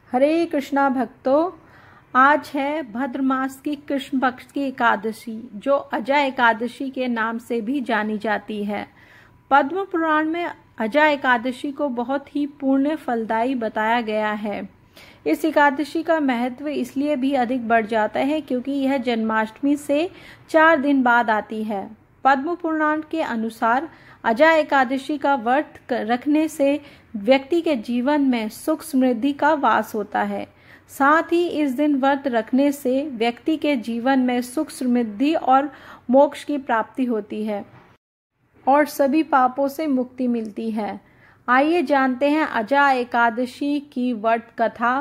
हरे कृष्णा भक्तों, आज है भाद्र मास की कृष्ण पक्ष की एकादशी, जो अजा एकादशी के नाम से भी जानी जाती है। पद्म पुराण में अजा एकादशी को बहुत ही पुण्य फलदायी बताया गया है। इस एकादशी का महत्व इसलिए भी अधिक बढ़ जाता है क्योंकि यह जन्माष्टमी से 4 दिन बाद आती है। पद्म पुराण के अनुसार अजा एकादशी का व्रत रखने से व्यक्ति के जीवन में सुख समृद्धि का वास होता है। साथ ही इस दिन व्रत रखने से व्यक्ति के जीवन में सुख समृद्धि और मोक्ष की प्राप्ति होती है और सभी पापों से मुक्ति मिलती है। आइए जानते हैं अजा एकादशी की व्रत कथा।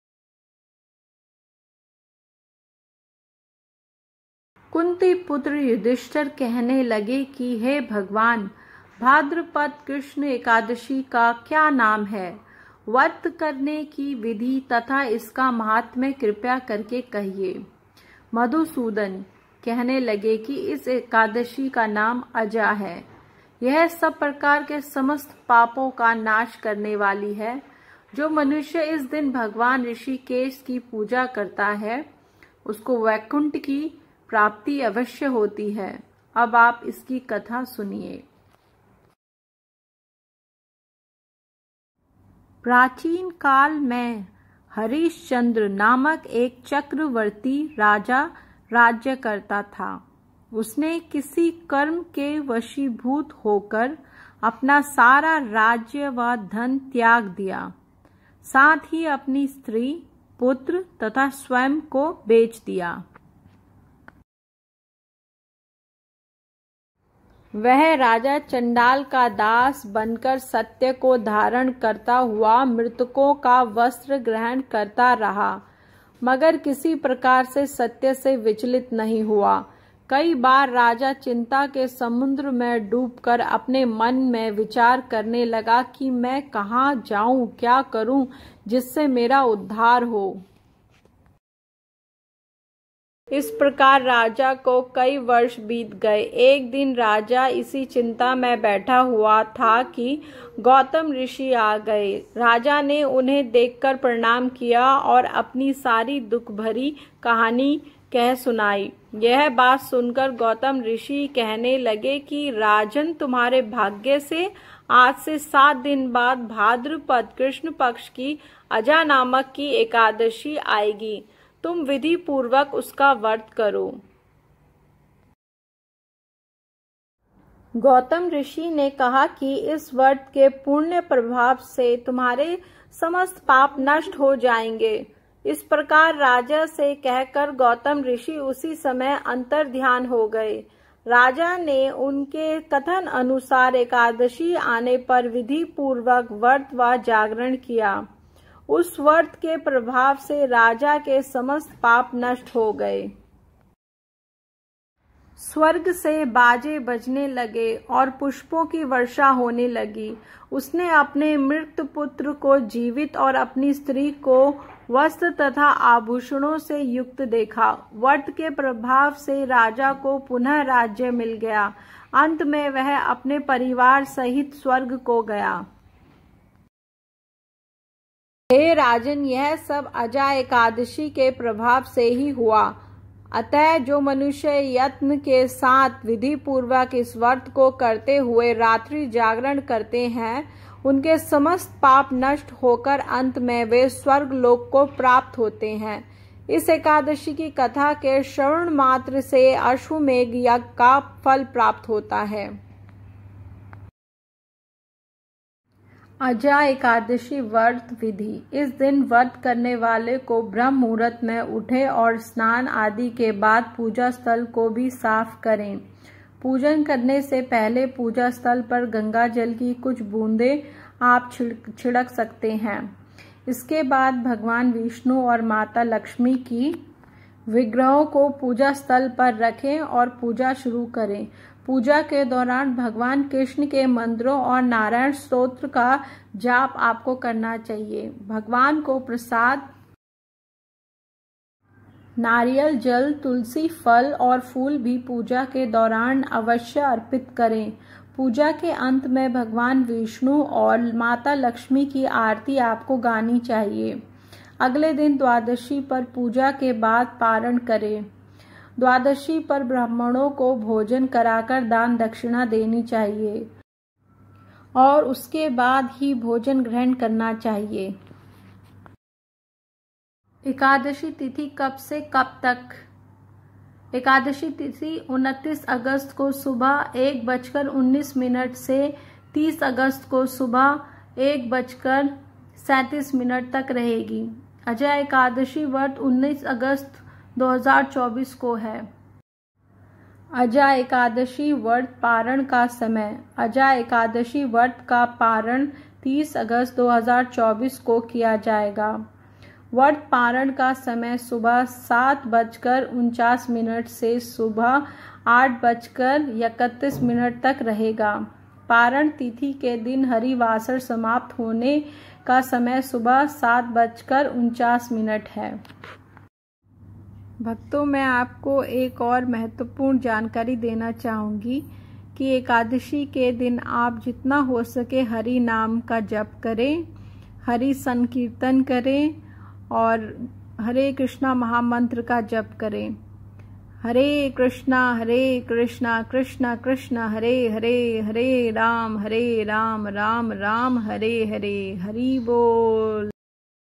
कुंती पुत्र युधिष्ठिर कहने लगे कि हे भगवान, भाद्रपद कृष्ण एकादशी का क्या नाम है? व्रत करने की विधि तथा इसका महात्म्य कृपया करके कहिए। मधुसूदन कहने लगे कि इस एकादशी का नाम अजा है। यह सब प्रकार के समस्त पापों का नाश करने वाली है। जो मनुष्य इस दिन भगवान ऋषिकेश की पूजा करता है, उसको वैकुंठ की प्राप्ति अवश्य होती है। अब आप इसकी कथा सुनिए। प्राचीन काल में हरिश्चंद्र नामक एक चक्रवर्ती राजा राज्य करता था। उसने किसी कर्म के वशीभूत होकर अपना सारा राज्य व धन त्याग दिया। साथ ही अपनी स्त्री, पुत्र तथा स्वयं को बेच दिया। वह राजा चंडाल का दास बनकर सत्य को धारण करता हुआ मृतकों का वस्त्र ग्रहण करता रहा, मगर किसी प्रकार से सत्य से विचलित नहीं हुआ। कई बार राजा चिंता के समुद्र में डूबकर अपने मन में विचार करने लगा कि मैं कहाँ जाऊं, क्या करूं जिससे मेरा उद्धार हो। इस प्रकार राजा को कई वर्ष बीत गए। एक दिन राजा इसी चिंता में बैठा हुआ था कि गौतम ऋषि आ गए। राजा ने उन्हें देखकर प्रणाम किया और अपनी सारी दुख भरी कहानी कह सुनाई। यह बात सुनकर गौतम ऋषि कहने लगे कि राजन, तुम्हारे भाग्य से आज से 7 दिन बाद भाद्रपद कृष्ण पक्ष की अजा नामक की एकादशी आएगी। तुम विधि पूर्वक उसका व्रत करो। गौतम ऋषि ने कहा कि इस व्रत के पुण्य प्रभाव से तुम्हारे समस्त पाप नष्ट हो जाएंगे। इस प्रकार राजा से कहकर गौतम ऋषि उसी समय अंतर्ध्यान हो गए। राजा ने उनके कथन अनुसार एकादशी आने पर विधि पूर्वक व्रत व जागरण किया। उस व्रत के प्रभाव से राजा के समस्त पाप नष्ट हो गए। स्वर्ग से बाजे बजने लगे और पुष्पों की वर्षा होने लगी। उसने अपने मृत पुत्र को जीवित और अपनी स्त्री को वस्त्र तथा आभूषणों से युक्त देखा। व्रत के प्रभाव से राजा को पुनः राज्य मिल गया। अंत में वह अपने परिवार सहित स्वर्ग को गया। हे राजन, यह सब अजा एकादशी के प्रभाव से ही हुआ। अतः जो मनुष्य यत्न के साथ विधि पूर्वक इस व्रत को करते हुए रात्रि जागरण करते हैं, उनके समस्त पाप नष्ट होकर अंत में वे स्वर्ग लोक को प्राप्त होते हैं। इस एकादशी की कथा के श्रवण मात्र से अश्वमेघ यज्ञ का फल प्राप्त होता है। अजा एकादशी व्रत विधि। इस दिन व्रत करने वाले को ब्रह्म मुहूर्त में उठे और स्नान आदि के बाद पूजा स्थल को भी साफ करें। पूजन करने से पहले पूजा स्थल पर गंगा जल की कुछ बूंदें आप छिड़क सकते हैं। इसके बाद भगवान विष्णु और माता लक्ष्मी की विग्रहों को पूजा स्थल पर रखें और पूजा शुरू करें। पूजा के दौरान भगवान कृष्ण के मंत्रों और नारायण स्तोत्र का जाप आपको करना चाहिए। भगवान को प्रसाद, नारियल जल, तुलसी फल और फूल भी पूजा के दौरान अवश्य अर्पित करें। पूजा के अंत में भगवान विष्णु और माता लक्ष्मी की आरती आपको गानी चाहिए। अगले दिन द्वादशी पर पूजा के बाद पारण करें। द्वादशी पर ब्राह्मणों को भोजन कराकर दान दक्षिणा देनी चाहिए और उसके बाद ही भोजन ग्रहण करना चाहिए। एकादशी तिथि कब से कब तक? एकादशी तिथि 29 अगस्त को सुबह 1:19 से 30 अगस्त को सुबह 1:37 तक रहेगी। अजय एकादशी व्रत 19 अगस्त 2024 को है। अजय एकादशी व्रत पारण का समय। अजय एकादशी व्रत का पारण 30 अगस्त 2024 को किया जाएगा। व्रत पारण का समय सुबह 7:49 से सुबह 8:31 तक रहेगा। पारण तिथि के दिन हरिवासर समाप्त होने का समय सुबह 7:49 है। भक्तों, मैं आपको एक और महत्वपूर्ण जानकारी देना चाहूँगी कि एकादशी के दिन आप जितना हो सके हरि नाम का जप करें, हरि संकीर्तन करें और हरे कृष्णा महामंत्र का जप करें। हरे कृष्णा कृष्णा कृष्णा हरे हरे, हरे राम राम राम हरे हरे। हरि बोल।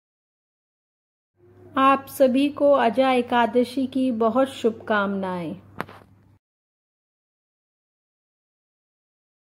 आप सभी को अजय एकादशी की बहुत शुभकामनाएं।